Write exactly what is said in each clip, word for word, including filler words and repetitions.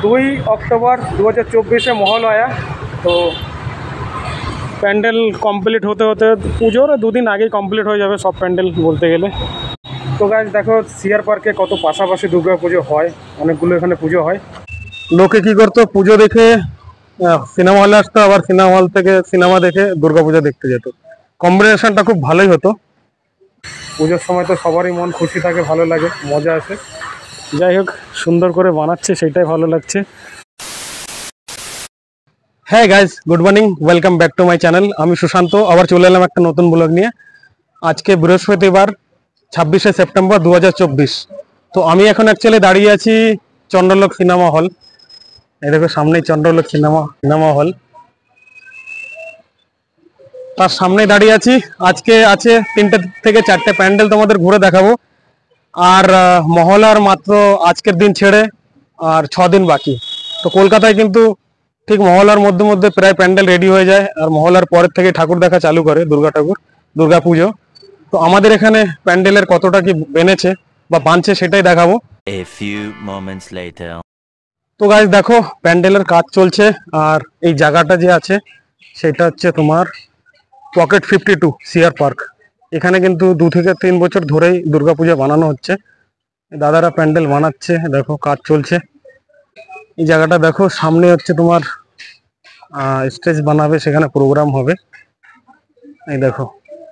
দুই অক্টোবর দু হাজার চব্বিশে মহালয়া। তো প্যান্ডেল কমপ্লিট হতে হতে পুজোর দুদিন আগেই কমপ্লিট হয়ে যাবে সব প্যান্ডেল বলতে গেলে। তো গাইজ দেখো সিআর পার্কে কত পাশাপাশি দুর্গা পুজো হয়, অনেকগুলো এখানে পুজো হয়। লোকে কি করতো, পুজো দেখে সিনেমা হলে আসতো, আবার সিনেমা হল থেকে সিনেমা দেখে দুর্গা পুজো দেখতে যেত। কম্বিনেশনটা খুব ভালোই হতো। পুজোর সময় তো সবারই মন খুশি থাকে, ভালো লাগে, মজা আসে। যাই হোক, সুন্দর করে বানাচ্ছে সেটাই ভালো লাগছে। হ্যাঁ guys, good morning, welcome back to my channel. আমি সুশান্ত, আবার চলে এলাম একটা নতুন ব্লগ নিয়ে। আজকে বৃহস্পতিবার ছাব্বিশে সেপ্টেম্বর দু হাজার চব্বিশ। তো আমি এখন অ্যাকচুয়ালি দাঁড়িয়ে আছি চন্দ্রলোক সিনেমা হল। এই দেখো সামনেই চন্দ্রলোক সিনেমা সিনেমা হল, তার সামনে দাঁড়িয়ে আছি। আজকে আছে তিনটে থেকে চারটে প্যান্ডেল, তোমাদের ঘুরে দেখাবো। আর মহলার মাত্র আজকের দিন ছেড়ে আর ছ দিন বাকি। তো কলকাতায় কিন্তু ঠিক মহলার মধ্যে মধ্যে প্রায় প্যান্ডেল রেডি হয়ে যায়, আর মহলার পরের থেকে ঠাকুর দেখা চালু করে দুর্গা ঠাকুর, দুর্গা পুজো। তো আমাদের এখানে প্যান্ডেলের কতটা কি বেনেছে বা বানছে সেটাই দেখাবো। A few moments later. তো গাইজ দেখো, প্যান্ডেলের কাজ চলছে। আর এই জায়গাটা যে আছে সেটা হচ্ছে তোমার pocket fifty two CR Park. এখানে কিন্তু দু থেকে তিন বছর ধরেই দুর্গাপূজা বানানো হচ্ছে। দাদারা প্যান্ডেল বানাচ্ছে, দেখো কাজ চলছে। এই জায়গাটা দেখো, সামনে হচ্ছে তোমার স্টেজ বানাবে, সেখানে প্রোগ্রাম হবে। এই দেখো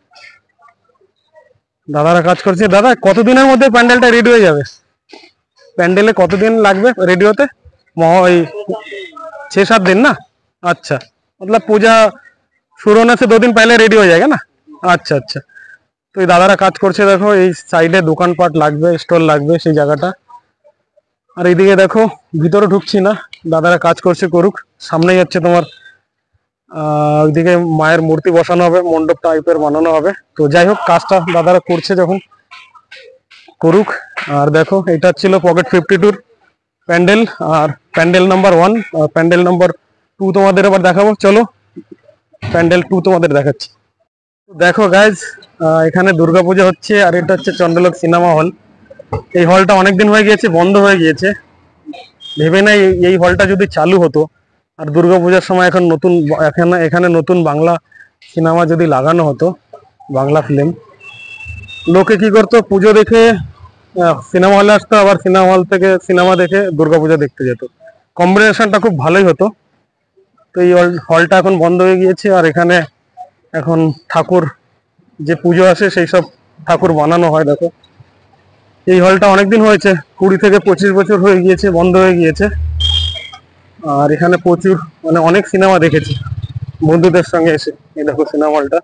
দাদারা কাজ করছে। দাদা, কতদিনের মধ্যে প্যান্ডেলটা রেডি হয়ে যাবে? প্যান্ডেলে কতদিন লাগবে রেডি হতে? ওই छह सात दिन ना? अच्छा, मतलब पूजा शुरू होने से दो दिन पहले रेडी हो जाएगा ना? अच्छा अच्छा। তো এই দাদারা কাজ করছে, দেখো এই সাইডে দোকানপাট লাগবে, স্টল লাগবে সেই জায়গাটা। আর এইদিকে দেখো, ভিতরে ঢুকছি না, দাদারা কাজ করছে, করুক। সামনেই হচ্ছে তোমার আহ ওইদিকে মায়ের মূর্তি বসানো হবে, মণ্ডপ টাইপের বানানো হবে। তো যাই হোক, কাজটা দাদারা করছে যখন, করুক। আর দেখো, এটা ছিল পকেট ফিফটি টুর প্যান্ডেল, আর pandal number one. Pandal number two তোমাদের আবার দেখাবো, চলো প্যান্ডেল টু তোমাদের দেখাচ্ছি। দেখো গাইজ, এখানে দুর্গাপূজা হচ্ছে, আর এটা হচ্ছে চন্দ্রলোক সিনেমা হল। এই হলটা অনেকদিন হয়ে গিয়েছে, বন্ধ হয়ে গিয়েছে। ভেবে নাই এই হলটা যদি চালু হতো, আর দুর্গাপূজার সময় এখন নতুন এখানে এখানে নতুন বাংলা সিনেমা যদি লাগানো হতো, বাংলা ফিল্ম, লোকে কি করতো, পুজো দেখে সিনেমা হলে আসতো, আবার সিনেমা হল থেকে সিনেমা দেখে দুর্গাপূজা দেখতে যেত। কম্বিনেশনটা খুব ভালোই হতো। তো এই হলটা এখন বন্ধ হয়ে গিয়েছে, আর এখানে এখন ঠাকুর যে পুজো আসে সেই সব ঠাকুর বানানো হয়। দেখো, এই হলটা অনেকদিন হয়েছে, কুড়ি থেকে পঁচিশ বছর হয়ে গিয়েছে, বন্ধ হয়ে গিয়েছে। আর এখানে প্রচুর মানে অনেক সিনেমা দেখেছি বন্ধুদের সঙ্গে এসে। এই দেখো সিনেমা হলটা,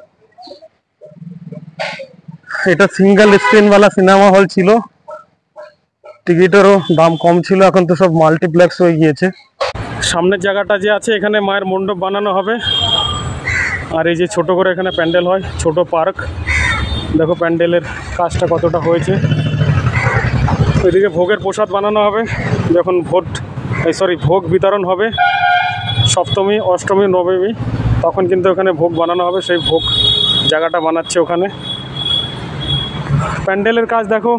এটা সিঙ্গেল স্ক্রিন वाला সিনেমা হল ছিল, টিকিটেরও দাম কম ছিল। এখন তো সব মাল্টিপ্লেক্স হয়ে গিয়েছে। সামনের জায়গাটা যে আছে, এখানে মায়ের মণ্ডপ বানানো হবে। আর এই যে ছোট করে এখানে প্যান্ডেল হয়, ছোট পার্ক। দেখো প্যান্ডেলের কাজটা কতটা হয়েছে। ওইদিকে ভোগের প্রসাদ বানানো হবে, যখন ভোট এই সরি ভোগ বিতরণ হবে সপ্তমী, অষ্টমী, নবমী, তখন কিন্তু ওখানে ভোগ বানানো হবে। সেই ভোগ জায়গাটা বানাচ্ছে ওখানে। প্যান্ডেলের কাজ দেখো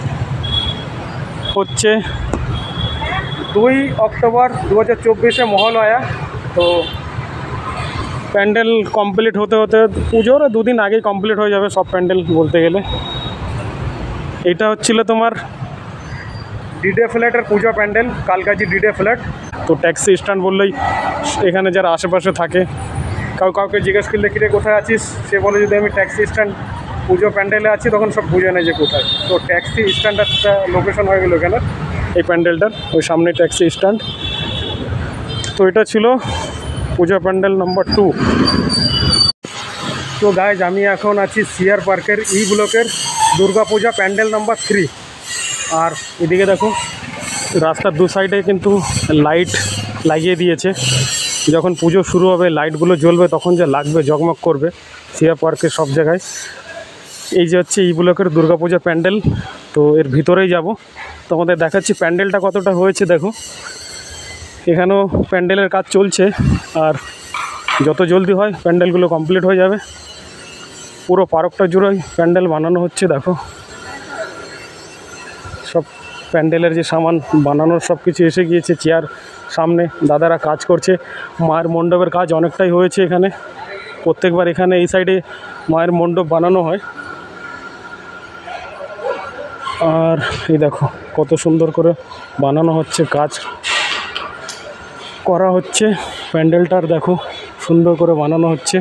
হচ্ছে দুই অক্টোবর দু হাজার চব্বিশে মহালয়া। তো প্যান্ডেল কমপ্লিট হতে হতে পুজোর দুদিন আগেই কমপ্লিট হয়ে যাবে সব প্যান্ডেল বলতে গেলে। এটা হচ্ছিল তোমার ডিডে ফ্ল্যাটের পুজো প্যান্ডেল, কালকাজি ডিডে ফ্ল্যাট। তো ট্যাক্সি স্ট্যান্ড বললেই এখানে যারা আশেপাশে থাকে, কাউ কাউকে জিজ্ঞেস করলে কিরে কোথায় আছিস, সে বলে যদি আমি ট্যাক্সি স্ট্যান্ড পুজো প্যান্ডেলে আছি, তখন সব বুঝে নেয় যে কোথায়। তো ট্যাক্সি স্ট্যান্ড একটা লোকেশন হয়ে গেল এখানে, এই প্যান্ডেলটার ওই সামনে ট্যাক্সি স্ট্যান্ড। তো এটা ছিল পূজা প্যান্ডেল নাম্বার টু। তো গাইজ, আমি এখন আছি সিআর পার্কের ই ব্লকের দুর্গাপূজা প্যান্ডেল নাম্বার থ্রি। আর এদিকে দেখো, রাস্তার দু সাইডে কিন্তু লাইট লাগিয়ে দিয়েছে। যখন পুজো শুরু হবে, লাইটগুলো জ্বলবে, তখন যে লাগবে, জগমগ করবে সিআর পার্কের সব জায়গায়। এই যে হচ্ছে ই ব্লকের দুর্গাপূজা প্যান্ডেল। তো এর ভিতরেই যাব, তোমাদের দেখাচ্ছি প্যান্ডেলটা কতটা হয়েছে। দেখো, এখানেও প্যান্ডেলের কাজ চলছে, আর যত জলদি হয় প্যান্ডেলগুলো কমপ্লিট হয়ে যাবে। পুরো পার্কটা জুড়েই প্যান্ডেল বানানো হচ্ছে। দেখো, সব প্যান্ডেলের যে সামান বানানোর সব কিছু এসে গিয়েছে। চেয়ার সামনে দাদারা কাজ করছে। মায়ের মণ্ডপের কাজ অনেকটাই হয়েছে এখানে। প্রত্যেকবার এখানে এই সাইডে মায়ের মণ্ডপ বানানো হয়। আর এই দেখো কত সুন্দর করে বানানো হচ্ছে, কাজ করা হচ্ছে। প্যান্ডেলটার দেখো সুন্দর করে বানানো হচ্ছে।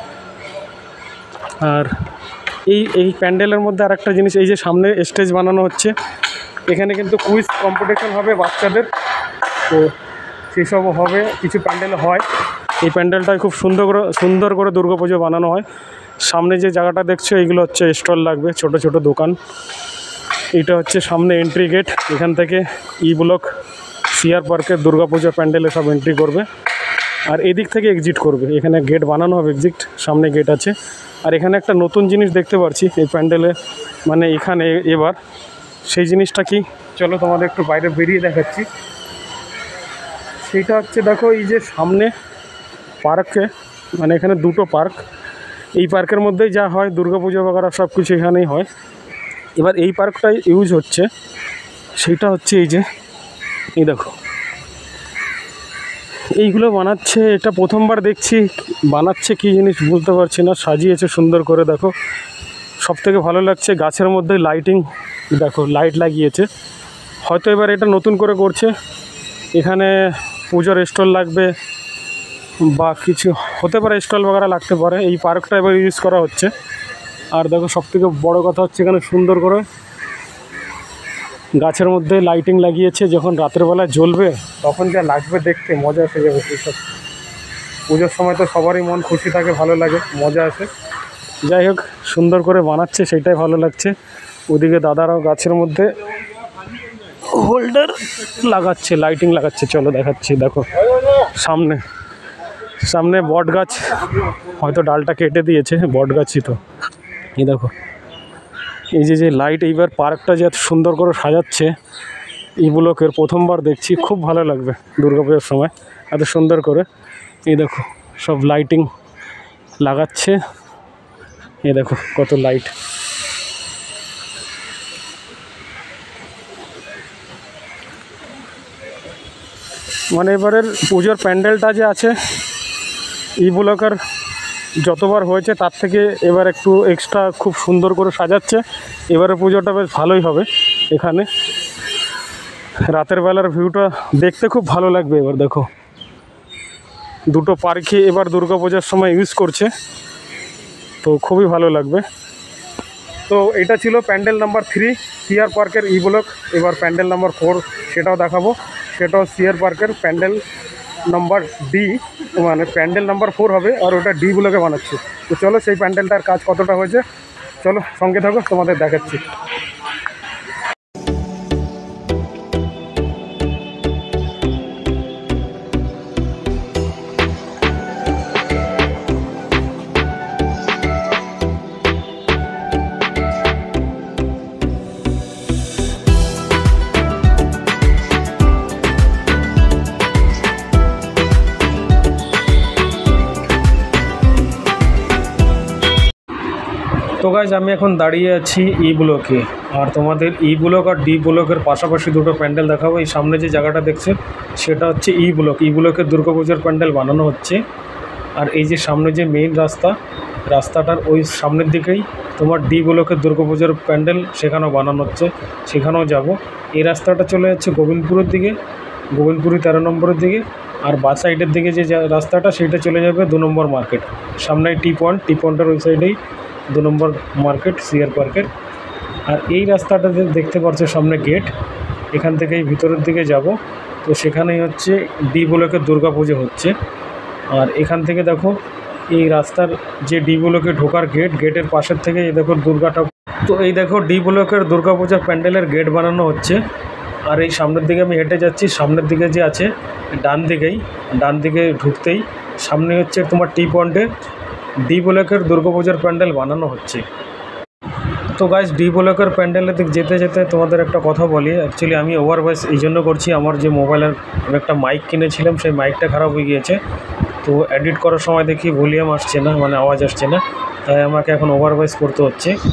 আর এই এই প্যান্ডেলের মধ্যে আর একটা জিনিস, এই যে সামনে স্টেজ বানানো হচ্ছে, এখানে কিন্তু কুইজ কম্পিটিশন হবে বাচ্চাদের, তো সেসবও হবে, কিছু প্যান্ডেল হয়। এই প্যান্ডেলটায় খুব সুন্দর করে সুন্দর করে দুর্গাপুজো বানানো হয়। সামনে যে জায়গাটা দেখছো এইগুলো হচ্ছে স্টল লাগবে, ছোট ছোট দোকান। এটা হচ্ছে সামনে এন্ট্রি গেট, এখান থেকে ই ব্লক সিআর পার্কের দুর্গাপুজো প্যান্ডেলে সব এন্ট্রি করবে, আর এদিক থেকে এক্সিট করবে। এখানে গেট বানানো হবে, এক্সিট সামনে গেট আছে। আর এখানে একটা নতুন জিনিস দেখতে পাচ্ছি এই প্যান্ডেলে, মানে এখানে এবার সেই জিনিসটা কি, চলো তোমাদের একটু বাইরে বেরিয়ে দেখাচ্ছি। সেইটা হচ্ছে দেখো, এই যে সামনে পার্কে, মানে এখানে দুটো পার্ক, এই পার্কের মধ্যেই যা হয় দুর্গাপুজো বাগারা সব কিছু এখানেই হয়। এবার এই পার্কটাই ইউজ হচ্ছে, সেইটা হচ্ছে এই যে এই দেখো এইগুলো বানাচ্ছে। এটা প্রথমবার দেখছি বানাচ্ছে, কি জিনিস বলতে পারছি না, সাজিয়েছে সুন্দর করে। দেখো সব থেকে ভালো লাগছে গাছের মধ্যে লাইটিং, দেখো লাইট লাগিয়েছে। হয়তো এবার এটা নতুন করে করছে, এখানে পুজোর স্টল লাগবে বা কিছু হতে পারে, স্টল বাগারা লাগতে পারে। এই পার্কটা এবার ইউজ করা হচ্ছে। আর দেখো সব থেকে বড়ো কথা হচ্ছে এখানে সুন্দর করে গাছের মধ্যে লাইটিং লাগিয়েছে, যখন রাতের বেলা জ্বলবে তখন যা লাগবে দেখতে, মজা এসে যাবে। সেইসব পুজোর সময় তো সবারই মন খুশি থাকে, ভালো লাগে, মজা আসে। যাই হোক সুন্দর করে বানাচ্ছে, সেটাই ভালো লাগছে। ওদিকে দাদারাও গাছের মধ্যে হোল্ডার লাগাচ্ছে, লাইটিং লাগাচ্ছে। চলো দেখাচ্ছি, দেখো সামনে সামনে বট গাছ, হয়তো ডালটা কেটে দিয়েছে, বট গাছই তো। এই দেখো এই যে যে লাইট, এইবার পার্কটা যে এত সুন্দর করে সাজাচ্ছে এই ব্লকের, প্রথমবার দেখছি, খুব ভালো লাগবে দুর্গাপুজোর সময় এত সুন্দর করে। এই দেখো সব লাইটিং লাগাচ্ছে, এই দেখো কত লাইট। মানে এবারের পুজোর প্যান্ডেলটা যে আছে ই ব্লকের যতবার হয়েছে তার থেকে এবার একটু এক্সট্রা খুব সুন্দর করে সাজাচ্ছে। এবারে পুজোটা বেশ ভালোই হবে। এখানে রাতের বেলার ভিউটা দেখতে খুব ভালো লাগবে। এবার দেখো দুটো পার্কই এবার দুর্গা পূজার সময় ইউজ করছে, তো খুবই ভালো লাগবে। তো এটা ছিল প্যান্ডেল নাম্বার থ্রি সিআর পার্কের ই ব্লক। এবার প্যান্ডেল নাম্বার ফোর সেটাও দেখাবো, সেটাও সিআর পার্কের প্যান্ডেল নাম্বার ডি, মানে প্যান্ডেল নাম্বার ফোর হবে, আর ওটা ডি ব্লকে বানাচ্ছে। তো চলো সেই প্যান্ডেলটার কাজ কতটা হয়েছে, চলো সঙ্গে থাকো, তোমাদের দেখাচ্ছি। তো গাইজ আমি এখন দাঁড়িয়ে আছি ই ব্লকে, আর তোমাদের ই ব্লক আর ডি ব্লকের পাশাপাশি দুটো প্যান্ডেল দেখাবো। এই সামনে যে জায়গাটা দেখছেন সেটা হচ্ছে ই ব্লক, ই ব্লকের দুর্গাপুজোর প্যান্ডেল বানানো হচ্ছে। আর এই যে সামনে যে মেইন রাস্তা, রাস্তাটার ওই সামনের দিকেই তোমার ডি ব্লকের দুর্গাপুজোর প্যান্ডেল, সেখানেও বানানো হচ্ছে, সেখানেও যাব। এই রাস্তাটা চলে যাচ্ছে গোবিন্দপুরের দিকে, গোবিন্দপুরি তেরো নম্বরের দিকে। আর বা সাইডের দিকে যে রাস্তাটা সেইটা চলে যাবে দু নম্বর মার্কেট, সামনে টি পয়েন্ট, টি পয়েন্টের ওই সাইডেই দু নম্বর মার্কেট সিআর পার্কের। আর এই রাস্তাটাতে দেখতে পাচ্ছ সামনে গেট, এখান থেকেই ভিতরের দিকে যাব। তো সেখানেই হচ্ছে ডি ব্লকের দুর্গাপুজো হচ্ছে। আর এখান থেকে দেখো এই রাস্তার যে ডি ব্লকে ঢোকার গেট, গেটের পাশের থেকে এই দেখো দুর্গাটা। তো এই দেখো ডি ব্লকের দুর্গাপূজার প্যান্ডেলের গেট বানানো হচ্ছে। আর এই সামনের দিকে আমি হেঁটে যাচ্ছি, সামনের দিকে যে আছে ডান দিকেই, ডান দিকে ঢুকতেই সামনে হচ্ছে তোমার টি পয়েন্টে ডি ব্লকের দুর্গাপূজার প্যান্ডেল বানানো হচ্ছে। তো গাইজ ডি ব্লকের প্যান্ডেলের দিক যেতে যেতে তোমাদের একটা কথা বলি। অ্যাকচুয়ালি আমি ওভার ভয়েস এই জন্য করছি, আমার যে মোবাইলের আমি একটা মাইক কিনেছিলাম সেই মাইকটা খারাপ হয়ে গিয়েছে। তো এডিট করার সময় দেখি ভলিউম আসছে না, মানে আওয়াজ আসছে না, তাই আমাকে এখন ওভার ভয়েস করতে হচ্ছে।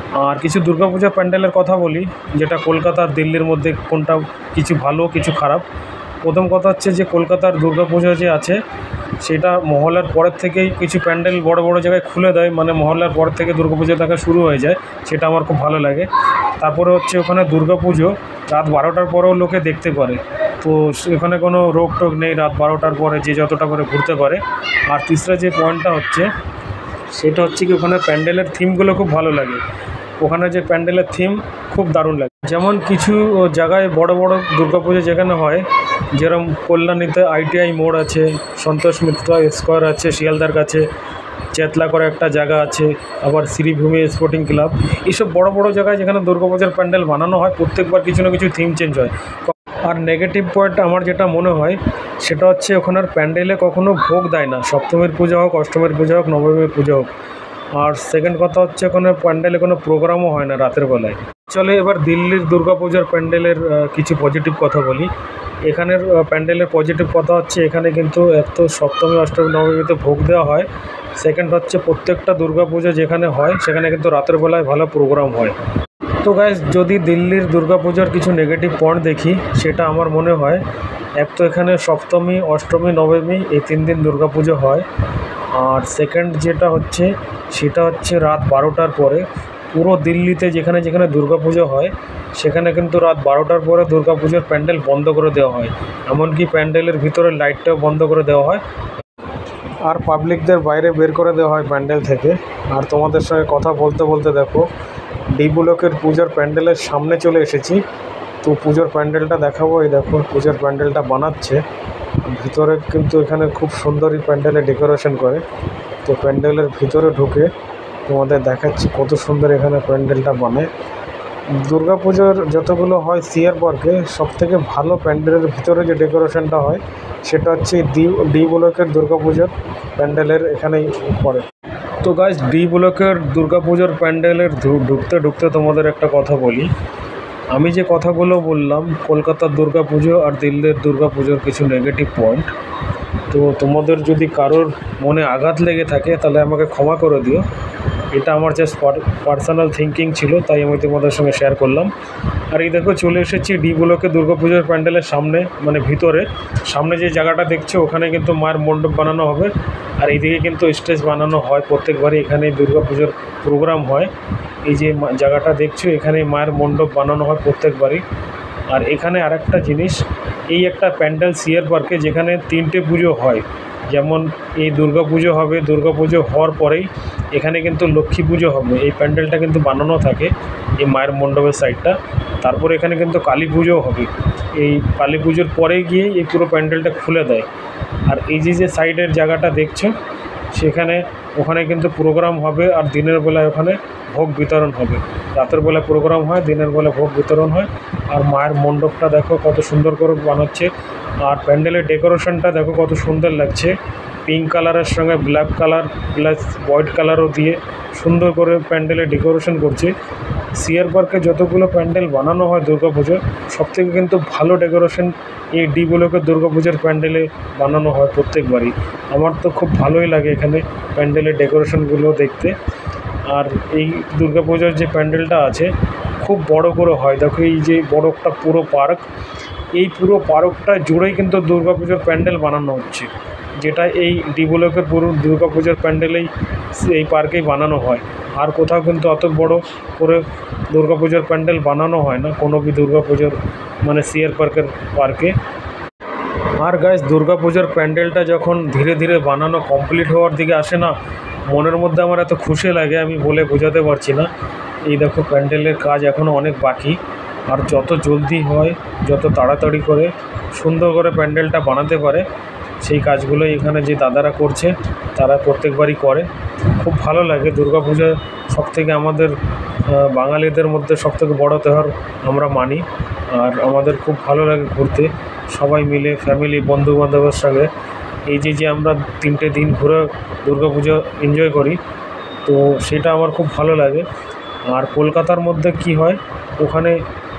আর কিছু দুর্গাপূজা প্যান্ডেলের কথা বলি, যেটা কলকাতা আর দিল্লির মধ্যে কোনটা কিছু ভালো কিছু খারাপ। প্রথম কথা হচ্ছে যে কলকাতার দুর্গাপূজা যে আছে সেটা মহলার পরের থেকেই কিছু প্যান্ডেল বড় বড় জায়গায় খুলে দেয়, মানে মহলার পর থেকে দুর্গাপূজা দেখা শুরু হয়ে যায়, সেটা আমার খুব ভালো লাগে। তারপরে হচ্ছে ওখানে দুর্গাপুজো রাত বারোটার পরেও লোকে দেখতে পারে, তো এখানে কোনো রোগ টোগ নেই, রাত বারোটার পরে যে যতটা করে ঘুরতে পারে। আর তিসরা যে পয়েন্টটা হচ্ছে সেটা হচ্ছে কি ওখানে প্যান্ডেলের থিমগুলো খুব ভালো লাগে, ওখানে যে প্যান্ডেলের থিম খুব দারুণ লাগে। যেমন কিছু জায়গায় বড় বড় দুর্গাপুজো যেখানে হয়, যেরকম কল্যাণীতে আইটিআই মোড় আছে, সন্তোষ মিত্র স্কোয়ার আছে শিয়ালদার কাছে, চেতলা করে একটা জায়গা আছে, আবার শ্রীভূমি স্পোর্টিং ক্লাব, এইসব বড় বড় জায়গায় যেখানে দুর্গাপূজার প্যান্ডেল বানানো হয় প্রত্যেকবার কিছু না কিছু থিম চেঞ্জ হয়। আর নেগেটিভ পয়েন্ট আমার যেটা মনে হয় সেটা হচ্ছে ওখানের প্যান্ডেলে কখনো ভোগ দেয় না, সপ্তমীর পূজা হোক, অষ্টমীর পূজা হোক, নবমীর পূজা হোক। আর সেকেন্ড কথা হচ্ছে ওখানে প্যান্ডেলে কোনো প্রোগ্রামও হয় না রাতের বেলায়। চলে এবার দিল্লির দুর্গাপূজার প্যান্ডেলের কিছু পজিটিভ কথা বলি। এখানের প্যান্ডেলের পজিটিভ কথা হচ্ছে এখানে কিন্তু এক তো সপ্তমী অষ্টমী নবমীতে ভোগ দেওয়া হয়, সেকেন্ড হচ্ছে প্রত্যেকটা দুর্গাপূজা যেখানে হয় সেখানে কিন্তু রাতের বেলায় ভালো প্রোগ্রাম হয়। তো গাইস, যদি দিল্লির দুর্গাপূজার কিছু নেগেটিভ পয়েন্ট দেখি সেটা আমার মনে হয় এক তো এখানে সপ্তমী অষ্টমী নবমী এই তিন দিন দুর্গাপুজো হয়। আর সেকেন্ড যেটা হচ্ছে সেটা হচ্ছে রাত বারোটার পরে পুরো দিল্লিতে যেখানে যেখানে দুর্গাপুজো হয় সেখানে কিন্তু রাত বারোটার পরে দুর্গাপুজোর প্যান্ডেল বন্ধ করে দেওয়া হয়, এমনকি প্যান্ডেলের ভিতরে লাইটটাও বন্ধ করে দেওয়া হয়, আর পাবলিকদের বাইরে বের করে দেওয়া হয় প্যান্ডেল থেকে। আর তোমাদের সঙ্গে কথা বলতে বলতে দেখো ডি ব্লকের পূজার প্যান্ডেলের সামনে চলে এসেছি, তো পুজোর প্যান্ডেলটা দেখাবো। এই দেখো পুজোর প্যান্ডেলটা বানাচ্ছে, ভিতরে কিন্তু এখানে খুব সুন্দরই প্যান্ডেলে ডেকোরেশন করে। তো প্যান্ডেলের ভিতরে ঢুকে তোমাদের দেখাচ্ছি কত সুন্দর এখানে প্যান্ডেলটা বানায়। দুর্গাপুজোর যতগুলো হয় সিআর পার্কে সবথেকে ভালো প্যান্ডেলের ভিতরে যে ডেকোরেশনটা হয় সেটা হচ্ছে ডি ডি ব্লকের দুর্গাপুজোর প্যান্ডেলের এখানেই পড়ে। তো গাইস, ডি ব্লকের দুর্গাপুজোর প্যান্ডেলের ঢুকতে ঢুকতে তোমাদের একটা কথা বলি। আমি যে কথাগুলো বললাম কলকাতার দুর্গাপুজো আর দিল্লির দুর্গাপুজোর কিছু নেগেটিভ পয়েন্ট, তো তোমাদের যদি কারোর মনে আঘাত লেগে থাকে তাহলে আমাকে ক্ষমা করে দিও, এটা আমার জাস্ট পার্সোনাল থিঙ্কিং ছিল, তাই আমি তোমাদের সঙ্গে শেয়ার করলাম। আর এই দেখো চলে এসেছি ডি ব্লকে দুর্গাপুজোর প্যান্ডেলের সামনে, মানে ভিতরে সামনে যে জায়গাটা দেখছো ওখানে কিন্তু মায়ের মণ্ডপ বানানো হবে। আর এইদিকে কিন্তু স্টেজ বানানো হয় প্রত্যেকবারই, এখানে দুর্গাপুজোর প্রোগ্রাম হয়। এই যে জায়গাটা দেখছো এখানে মায়ের মণ্ডপ বানানো হয় প্রত্যেকবারই। আর এখানে আরেকটা জিনিস, এই একটা প্যান্ডেল সিআর পার্কে যেখানে তিনটে পুজো হয়, যেমন এই দুর্গা পুজো হবে, দুর্গা পুজো হওয়ার পরেই এখানে কিন্তু লক্ষ্মী পুজো হবে, এই প্যান্ডেলটা কিন্তু বানানো থাকে এই মায়ের মণ্ডপের সাইডটা। তারপর এখানে কিন্তু কালী পুজোও হবে, এই কালী পুজোর পরে গিয়ে এই পুরো প্যান্ডেলটা খুলে দেয়। আর এই যে যে সাইডের জায়গাটা দেখছো সেখানে ওখানে কিন্তু প্রোগ্রাম হবে, আর দিনের বেলায় ওখানে ভোগ বিতরণ হবে। রাতের বেলা প্রোগ্রাম হয়, দিনের বেলা ভোগ বিতরণ হয়। আর মায়ের মণ্ডপটা দেখো কত সুন্দর করে বানাচ্ছে, আর প্যান্ডেলের ডেকোরেশনটা দেখো কত সুন্দর লাগছে, পিঙ্ক কালারের সঙ্গে ব্ল্যাক কালার প্লাস হোয়াইট কালারও দিয়ে সুন্দর করে প্যান্ডেলে ডেকোরেশন করছে। সিআর পার্কে যতগুলো প্যান্ডেল বানানো হয় দুর্গাপুজোর সবথেকে কিন্তু ভালো ডেকোরেশন এই ডি ব্লকের দুর্গাপুজোর প্যান্ডেলে বানানো হয় প্রত্যেকবারই। আমার তো খুব ভালোই লাগে এখানে প্যান্ডেলের ডেকোরেশনগুলো দেখতে। আর এই দুর্গাপুজোর যে প্যান্ডেলটা আছে খুব বড় করে হয়, দেখো এই যে বড় একটা পুরো পার্ক, এই পুরো পার্কটা জুড়েই কিন্তু দুর্গাপুজোর প্যান্ডেল বানানো হচ্ছে, যেটা এই ডি ব্লকের পুরো দুর্গাপুজোর প্যান্ডেলেই এই পার্কেই বানানো হয়। আর কোথাও কিন্তু অত বড় করে দুর্গাপুজোর প্যান্ডেল বানানো হয় না কোনো বি দুর্গাপুজোর মানে সিআর পার্কের পার্কে। আর গাইস, দুর্গাপুজোর প্যান্ডেলটা যখন ধীরে ধীরে বানানো কমপ্লিট হওয়ার দিকে আসে না, মনের মধ্যে আমার এত খুশি লাগে আমি বলে বোঝাতে পারছি না। এই দেখো প্যান্ডেলের কাজ এখনও অনেক বাকি, আর যত জলদি হয় যত তাড়াতাড়ি করে সুন্দর করে প্যান্ডেলটা বানাতে পারে সেই কাজগুলো এখানে যে দাদারা করছে তারা প্রত্যেকবারই করে। খুব ভালো লাগে দুর্গাপূজা, সবথেকে আমাদের বাঙালিদের মধ্যে সবথেকে বড় ত্যোহার আমরা মানি। আর আমাদের খুব ভালো লাগে ঘুরতে সবাই মিলে ফ্যামিলি বন্ধুবান্ধবের সঙ্গে, এই যে যে আমরা তিনটে দিন ঘুরে দুর্গাপুজো এনজয় করি, তো সেটা আমার খুব ভালো লাগে। আর কলকাতার মধ্যে কি হয় ওখানে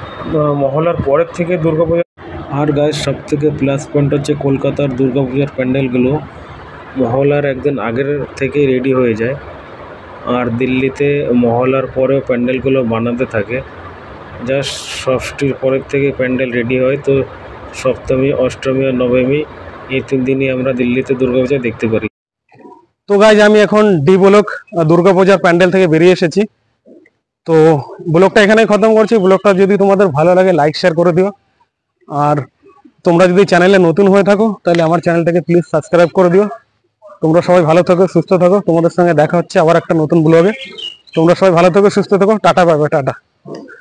মহলার পরের থেকে দুর্গাপূজা। আর গাইস, সবথেকে প্লাস পয়েন্ট হচ্ছে কলকাতার দুর্গাপূজার প্যান্ডেলগুলো মহলার একদিন আগের থেকে রেডি হয়ে যায়, আর দিল্লিতে মহলার পরেও প্যান্ডেলগুলো বানাতে থাকে। জাস্ট ষষ্ঠীর পরের থেকে প্যান্ডেল রেডি হয়। তো সপ্তমী, অষ্টমী আর নবমী এই তিন দিনই আমরা দিল্লিতে দুর্গাপূজা দেখতে পারি। তো গাইজ আমি এখন ডি ব্লক দুর্গাপূজার প্যান্ডেল থেকে বেরিয়ে এসেছি। তো ব্লগটা এখানেই খতম করছি। ব্লগটা যদি তোমাদের ভালো লাগে লাইক শেয়ার করে দিও। আর তোমরা যদি চ্যানেলে নতুন হয়ে থাকো তাহলে আমার চ্যানেলটাকে প্লিজ সাবস্ক্রাইব করে দিও। তোমরা সবাই ভালো থাকো, সুস্থ থাকো। তোমাদের সঙ্গে দেখা হচ্ছে আবার একটা নতুন ব্লগে। তোমরা সবাই ভালো থাকো, সুস্থ থাকো। Tata, bye bye, tata.